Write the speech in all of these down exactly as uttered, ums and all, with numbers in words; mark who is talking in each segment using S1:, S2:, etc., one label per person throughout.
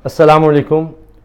S1: السلام علیکم.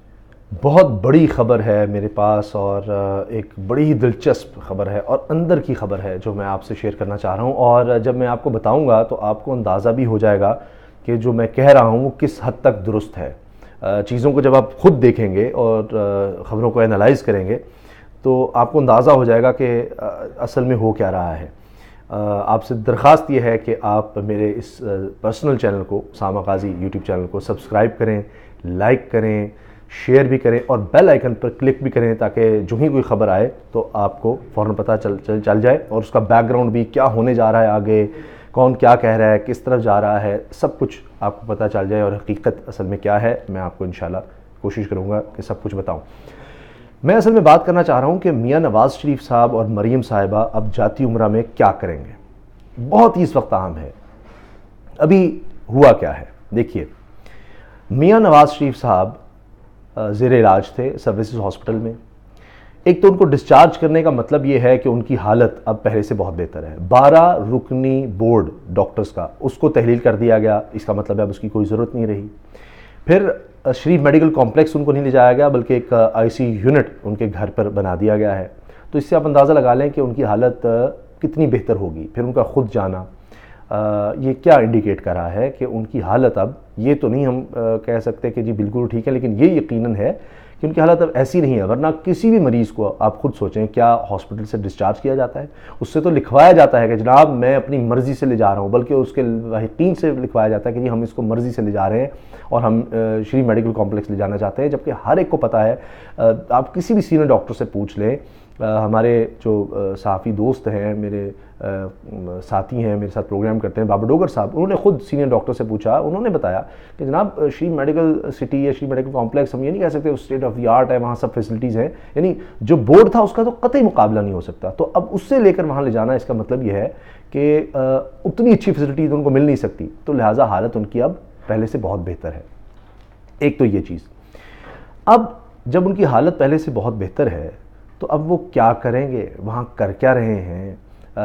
S1: بہت بڑی خبر ہے میرے پاس اور ایک بڑی ہی دلچسپ خبر ہے اور اندر کی خبر ہے جو میں آپ سے شیئر کرنا چاہ رہا ہوں. اور جب میں آپ کو بتاؤں گا تو آپ کو اندازہ بھی ہو جائے گا کہ جو میں کہہ رہا ہوں وہ کس حد تک درست ہے. چیزوں کو جب آپ خود دیکھیں گے اور خبروں کو انالائز کریں گے تو آپ کو اندازہ ہو جائے گا کہ اصل میں ہو کیا رہا ہے. آپ سے درخواست یہ ہے کہ آپ میرے اس پرسنل چینل کو اسامہ قاضی یوٹیوب چینل کو سبسکرائب کریں، لائک کریں، شیئر بھی کریں اور بیل آئیکن پر کلک بھی کریں تاکہ جو ہی کوئی خبر آئے تو آپ کو فوراً پتہ چل چل چل جائے اور اس کا بیک گراؤنڈ بھی کیا ہونے جا رہا ہے، آگے کون کیا کہہ رہا ہے، کس طرف جا رہا ہے، سب کچھ آپ کو پتہ چل جائے اور حقیقت اصل میں کیا ہے میں آپ کو انشاءاللہ کوشش کروں گا کہ سب کچھ بتاؤں. میں اصل میں بات کرنا چاہ رہا ہوں کہ میاں نواز شریف صاحب اور مریم صاحبہ اب جاتی عمرہ میں کیا کریں گے. بہت ہی اس وقت اہم ہے. ابھی ہوا کیا ہے دیکھیے، میاں نواز شریف صاحب زیر علاج تھے سروسز ہاسپٹل میں. ایک تو ان کو ڈسچارج کرنے کا مطلب یہ ہے کہ ان کی حالت اب پہلے سے بہت بہتر ہے. بارہ رکنی بورڈ ڈاکٹرز کا اس کو تحلیل کر دیا گیا، اس کا مطلب ہے اب اس کی کوئی ضرورت نہیں رہی. پھر شریف میڈیکل کمپلیکس ان کو نہیں لے جایا گیا بلکہ ایک آئی سی یونٹ ان کے گھر پر بنا دیا گیا ہے. تو اس سے آپ اندازہ لگا لیں کہ ان کی حالت کتنی بہتر ہوگی. پھر ان کا خود جانا یہ کیا انڈیکیٹ کر رہا ہے کہ ان کی حالت اب یہ تو نہیں ہم کہہ سکتے کہ جی بالکل ٹھیک ہے، لیکن یہ یقیناً ہے کہ ان کی حالت اب ایسی نہیں ہے. ورنہ کسی بھی مریض کو آپ خود سوچیں کیا ہاسپٹل سے ڈسچارج کیا جاتا ہے؟ اس سے تو لکھوایا جاتا ہے کہ جناب میں اپنی مرضی سے لے جا رہا ہوں، بلکہ اس کے لاحقین سے لکھوایا جاتا ہے کہ جی ہم اس کو مرضی سے لے جا رہے ہیں اور ہم شریف میڈیکل کمپلیکس لے جانا چاہتے ہیں. جبکہ ہر ایک کو پتہ ہے، آپ کسی بھی سینئر ڈاکٹر سے پوچھ لیں، ہمارے جو صحافی دوست ہیں، میرے ساتھی ہیں، میرے ساتھ پروگرام کرتے ہیں، بابر ڈوگر صاحب، انہوں نے خود سینئر ڈاکٹر سے پوچھا، انہوں نے بتایا کہ جناب شریف میڈیکل سٹی یا شریف میڈیکل کمپلیکس ہم یہ نہیں کہہ سکتے اسٹیٹ آف دی آرٹ ہے، وہاں سب فیسلٹیز ہیں. یعنی جو بورڈ تھا اس کا تو قطعی مقابلہ نہیں ہو سکتا. تو اب اس سے لے کر وہاں لے جانا، اس کا مطلب یہ ہے کہ اتنی اچھی فیسلٹیز ان کو مل نہیں سکتی. تو لہٰذا حالت ان کی اب پہلے سے بہت بہتر ہے. ایک تو یہ چیز. اب جب ان کی حالت پہلے سے بہت بہتر ہے تو اب وہ کیا کریں گے، وہاں کر کیا رہے ہیں،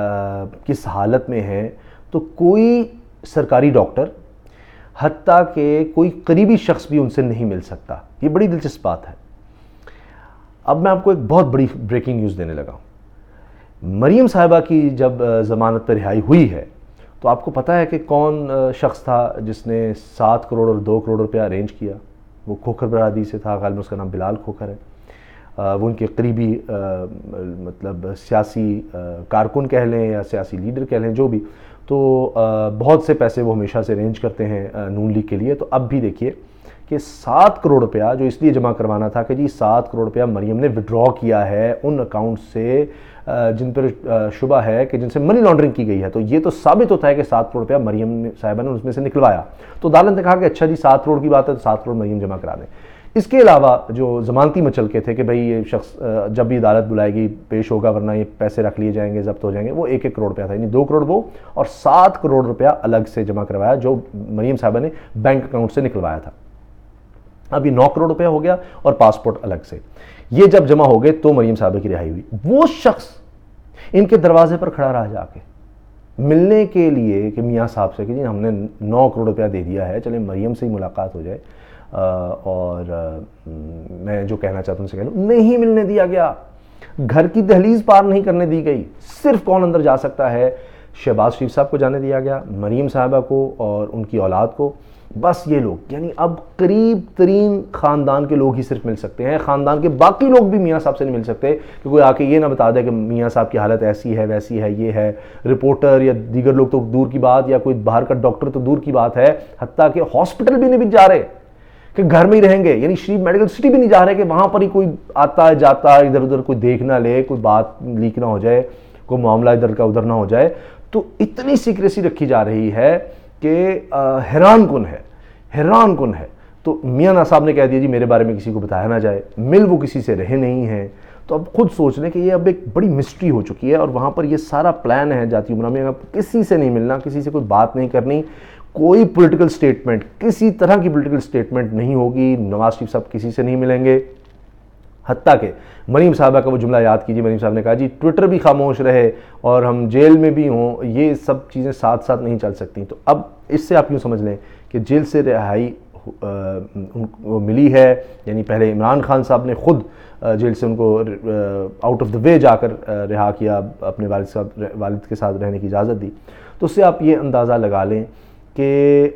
S1: کس حالت میں ہیں. تو کوئی سرکاری ڈاکٹر حتیٰ کہ کوئی قریبی شخص بھی ان سے نہیں مل سکتا. یہ بڑی دلچسپ بات ہے. اب میں آپ کو ایک بہت بڑی بریکنگ نیوز دینے لگا ہوں. مریم صاحبہ کی جب ضمانت پر رہائی ہوئی ہے تو آپ کو پتہ ہے کہ کون شخص تھا جس نے سات کروڑ اور دو کروڑ روپیہ ارینج کیا. وہ کھوکھر برادری سے تھا، غالباً اس کا نام بلال کھوکھر ہے. وہ ان کے قریبی مطلب سیاسی کارکن کہہ لیں یا سیاسی لیڈر کہہ لیں، جو بھی. تو بہت سے پیسے وہ ہمیشہ سے ارینج کرتے ہیں نون لیگ کے لیے. تو اب بھی دیکھیے کہ سات کروڑ روپیہ جو اس لیے جمع کروانا تھا کہ جی سات کروڑ روپیہ مریم نے وڈرا کیا ہے ان اکاؤنٹ سے جن پر شبہ ہے کہ جن سے منی لانڈرنگ کی گئی ہے. تو یہ تو ثابت ہوتا ہے کہ سات کروڑ روپیہ مریم صاحبہ نے اس میں سے نکلوایا. تو عدالت نے کہا کہ اچھا جی سات کروڑ کی بات ہے تو سات کروڑ مریم جمع کرا دیں. اس کے علاوہ جو ضمانتی مچل کے تھے کہ بھئی یہ شخص جب بھی عدالت بلائے گی پیش ہوگا ورنہ یہ پیسے رکھ لیے جائیں گے، ضبط ہو جائیں گے، وہ ایک ایک کروڑ روپیہ تھا. یعنی دو کروڑ وہ اور سات کروڑ روپیہ الگ سے جمع کروایا جو مریم صاحبہ نے بینک اکاؤنٹ سے نکلوایا تھا. اب یہ نو کروڑ روپیہ ہو گیا اور پاسپورٹ الگ سے. یہ جب جمع ہو گئے تو مریم صاحبہ کی رہائی ہوئی. وہ شخص ان کے دروازے پر کھڑا رہا جا کے ملنے کے لیے کہ میاں صاحب سے کہ جی ہم نے نو کروڑ روپیہ دے دیا ہے، چلیں مریم سے ہی ملاقات ہو جائے اور میں جو کہنا چاہتا ہوں ان سے کہہ لوں. نہیں ملنے دیا گیا. گھر کی دہلیز پار نہیں کرنے دی گئی. صرف کون اندر جا سکتا ہے؟ شہباز شریف صاحب کو جانے دیا گیا، مریم صاحبہ کو اور ان کی اولاد کو. بس یہ لوگ، یعنی اب قریب ترین خاندان کے لوگ ہی صرف مل سکتے ہیں. خاندان کے باقی لوگ بھی میاں صاحب سے نہیں مل سکتے کہ کوئی آ کے یہ نہ بتا دے کہ میاں صاحب کی حالت ایسی ہے ویسی ہے یہ ہے. رپورٹر یا دیگر لوگ تو دور کی بات، یا کوئی باہر کا ڈاکٹر تو دور کی بات ہے، حتیٰ کہ ہاسپٹل بھی نہیں بھی جا رہے کہ گھر میں ہی رہیں گے. یعنی شریف میڈیکل سٹی بھی نہیں جا رہے کہ وہاں پر ہی کوئی آتا ہے جاتا ہے، ادھر ادھر کوئی دیکھ نہ لے، کوئی بات لیک نہ ہو جائے، کوئی معاملہ ادھر کا ادھر نہ ہو جائے. تو اتنی سیکریسی رکھی جا رہی ہے کہ حیران کن ہے حیران کن ہے. تو میاں صاحب نے کہہ دیا جی میرے بارے میں کسی کو بتایا نہ جائے. مل وہ کسی سے رہے نہیں ہیں. تو اب خود سوچ لیں کہ یہ اب ایک بڑی مسٹری ہو چکی ہے اور وہاں پر یہ سارا پلان ہے جاتی عمرہ میں. کسی سے نہیں ملنا، کسی سے کوئی بات نہیں کرنی، کوئی پولیٹیکل سٹیٹمنٹ، کسی طرح کی پولیٹیکل سٹیٹمنٹ نہیں ہوگی. نواز شریف صاحب کسی سے نہیں ملیں گے. حتیٰ کہ مریم صاحبہ کا وہ جملہ یاد کیجیے، مریم صاحب نے کہا جی ٹویٹر بھی خاموش رہے اور ہم جیل میں بھی ہوں، یہ سب چیزیں ساتھ ساتھ نہیں چل سکتی. تو اب اس سے آپ یوں سمجھ لیں کہ جیل سے رہائی ان کو ملی ہے، یعنی پہلے عمران خان صاحب نے خود جیل سے ان کو آؤٹ آف دا وے جا کر رہا کیا، اپنے والد صاحب والد کے ساتھ رہنے کی اجازت دی، تو اس سے آپ یہ اندازہ لگا لیں کہ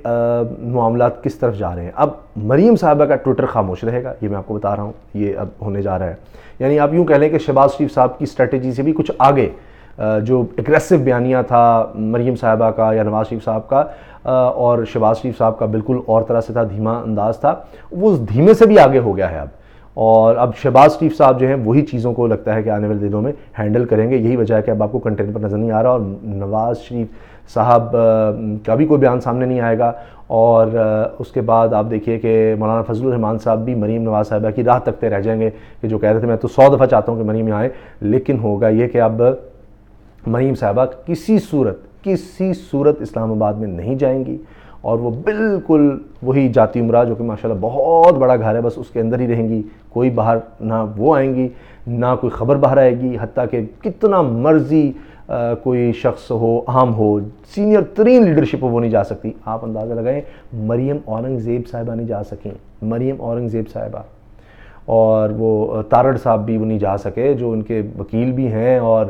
S1: معاملات کس طرف جا رہے ہیں۔ اب مریم صاحبہ کا ٹویٹر خاموش رہے گا، یہ میں آپ کو بتا رہا ہوں، یہ اب ہونے جا رہا ہے۔ یعنی آپ یوں کہہ لیں کہ شہباز شریف صاحب کی اسٹریٹجی سے بھی کچھ آگے جو اگریسو بیانیہ تھا مریم صاحبہ کا یا نواز شریف صاحب کا، اور شہباز شریف صاحب کا بالکل اور طرح سے تھا، دھیما انداز تھا، وہ دھیمے سے بھی آگے ہو گیا ہے اب، اور اب شہباز شریف صاحب جو ہیں وہی چیزوں کو لگتا ہے کہ آنے والے دنوں میں ہینڈل کریں گے۔ یہی وجہ ہے کہ اب آپ کو کنٹینٹ پر نظر نہیں آ رہا، اور نواز شریف صاحب کا بھی کوئی بیان سامنے نہیں آئے گا، اور اس کے بعد آپ دیکھیے کہ مولانا فضل الرحمان صاحب بھی مریم نواز صاحبہ کی راہ تکتے رہ جائیں گے، کہ جو کہہ رہے تھے میں تو سو دفعہ چاہتا ہوں کہ مریم یہاں آئے، لیکن ہوگا یہ کہ اب مریم صاحبہ کسی صورت کسی صورت اسلام آباد میں نہیں جائیں گی، اور وہ بالکل وہی جاتی عمرہ جو کہ ماشاءاللہ بہت بڑا گھر ہے، بس اس کے اندر ہی رہیں گی، کوئی باہر نہ وہ آئیں گی نہ کوئی خبر باہر آئے گی، حتیٰ کہ کتنا مرضی کوئی شخص ہو، عام ہو، سینئر ترین لیڈرشپ ہو، وہ نہیں جا سکتی۔ آپ اندازہ لگائیں مریم اورنگزیب صاحبہ نہیں جا سکیں، مریم اورنگزیب صاحبہ، اور وہ تارڑ صاحب بھی وہ نہیں جا سکے جو ان کے وکیل بھی ہیں، اور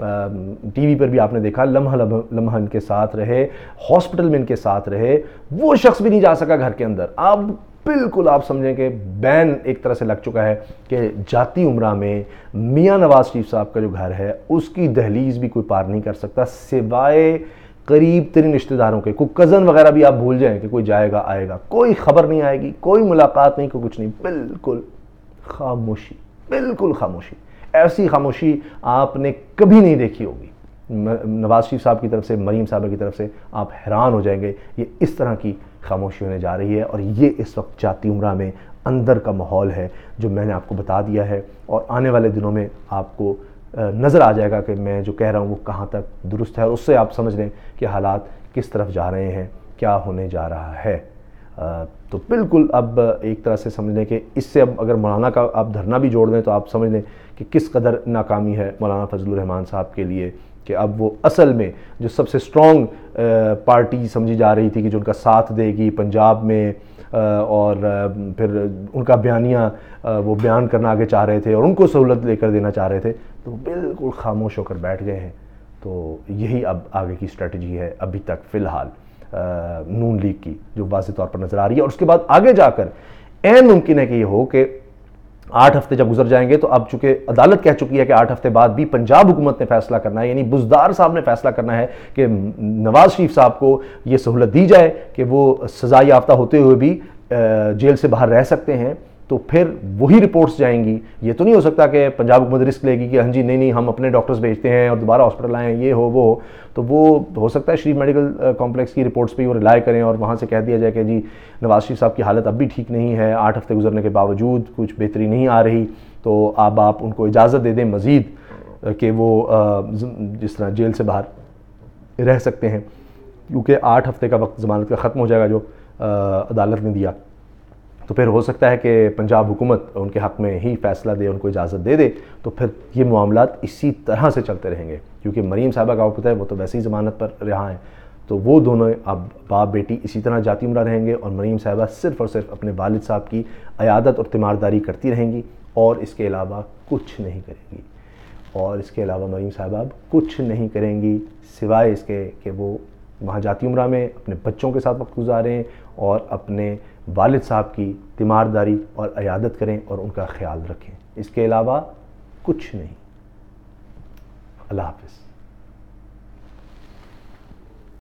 S1: ٹی وی پر بھی آپ نے دیکھا لمحہ لمحہ ان کے ساتھ رہے، ہاسپٹل میں ان کے ساتھ رہے، وہ شخص بھی نہیں جا سکا گھر کے اندر۔ اب بالکل آپ سمجھیں کہ بین ایک طرح سے لگ چکا ہے کہ جاتی عمرہ میں میاں نواز شریف صاحب کا جو گھر ہے اس کی دہلیز بھی کوئی پار نہیں کر سکتا، سوائے قریب ترین رشتہ داروں کے۔ کوئی کزن وغیرہ بھی آپ بھول جائیں کہ کوئی جائے گا آئے گا، کوئی خبر نہیں آئے گی، کوئی ملاقات نہیں، کوئی کچھ نہیں، بالکل خاموشی، بالکل خاموشی۔ ایسی خاموشی آپ نے کبھی نہیں دیکھی ہوگی نواز شریف صاحب کی طرف سے، مریم صاحبہ کی طرف سے، آپ حیران ہو جائیں گے۔ یہ اس طرح کی خاموشی ہونے جا رہی ہے، اور یہ اس وقت جاتی عمرہ میں اندر کا ماحول ہے جو میں نے آپ کو بتا دیا ہے، اور آنے والے دنوں میں آپ کو نظر آ جائے گا کہ میں جو کہہ رہا ہوں وہ کہاں تک درست ہے، اور اس سے آپ سمجھ لیں کہ حالات کس طرف جا رہے ہیں، کیا ہونے جا رہا ہے۔ تو بالکل اب ایک طرح سے سمجھ لیں کہ اس سے اب اگر مولانا کا آپ دھرنا بھی جوڑ دیں تو آپ سمجھ لیں کہ کس قدر ناکامی ہے مولانا فضل الرحمان صاحب کے لیے، کہ اب وہ اصل میں جو سب سے سٹرونگ پارٹی سمجھی جا رہی تھی کہ جو ان کا ساتھ دے گی پنجاب میں، اور پھر ان کا بیانیہ وہ بیان کرنا آگے چاہ رہے تھے اور ان کو سہولت لے کر دینا چاہ رہے تھے، تو بالکل خاموش ہو کر بیٹھ گئے ہیں۔ تو یہی اب آگے کی اسٹریٹجی ہے ابھی تک فی الحال نون لیگ کی، جو واضح طور پر نظر آ رہی ہے، اور اس کے بعد آگے جا کر عین ممکن ہے کہ یہ ہو کہ آٹھ ہفتے جب گزر جائیں گے تو اب چونکہ عدالت کہہ چکی ہے کہ آٹھ ہفتے بعد بھی پنجاب حکومت نے فیصلہ کرنا ہے، یعنی بزدار صاحب نے فیصلہ کرنا ہے کہ نواز شریف صاحب کو یہ سہولت دی جائے کہ وہ سزا یافتہ ہوتے ہوئے بھی جیل سے باہر رہ سکتے ہیں، تو پھر وہی رپورٹس جائیں گی۔ یہ تو نہیں ہو سکتا کہ پنجاب حکومت رسک لے گی کہ ہاں جی نہیں نہیں ہم اپنے ڈاکٹرز بھیجتے ہیں اور دوبارہ ہاسپٹل آئیں، یہ ہو وہ ہو، تو وہ ہو سکتا ہے شریف میڈیکل کمپلیکس کی رپورٹس پہ وہ رلائے کریں اور وہاں سے کہہ دیا جائے کہ جی نواز شریف صاحب کی حالت اب بھی ٹھیک نہیں ہے، آٹھ ہفتے گزرنے کے باوجود کچھ بہتری نہیں آ رہی، تو اب آپ ان کو اجازت دے دیں مزید کہ وہ جس طرح جیل سے باہر رہ سکتے ہیں، کیونکہ آٹھ ہفتے کا وقت ضمانت کا ختم ہو جائے گا جو عدالت نے دیا، تو پھر ہو سکتا ہے کہ پنجاب حکومت ان کے حق میں ہی فیصلہ دے، ان کو اجازت دے دے، تو پھر یہ معاملات اسی طرح سے چلتے رہیں گے، کیونکہ مریم صاحبہ کا وقت ہے وہ تو ویسے ہی ضمانت پر رہا ہیں، تو وہ دونوں اب باپ بیٹی اسی طرح جاتی عمرہ رہیں گے، اور مریم صاحبہ صرف اور صرف اپنے والد صاحب کی عیادت اور تیمارداری کرتی رہیں گی، اور اس کے علاوہ کچھ نہیں کریں گی، اور اس کے علاوہ مریم صاحبہ اب کچھ نہیں کریں گی سوائے اس کے کہ وہ وہاں جاتی عمرہ میں اپنے بچوں کے ساتھ وقت گزاریں اور اپنے والد صاحب کی تیمارداری اور عیادت کریں اور ان کا خیال رکھیں، اس کے علاوہ کچھ نہیں۔ اللہ حافظ۔